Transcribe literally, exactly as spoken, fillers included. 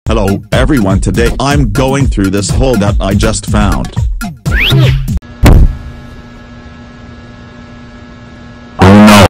Hello everyone, today I'm going through this hole that I just found.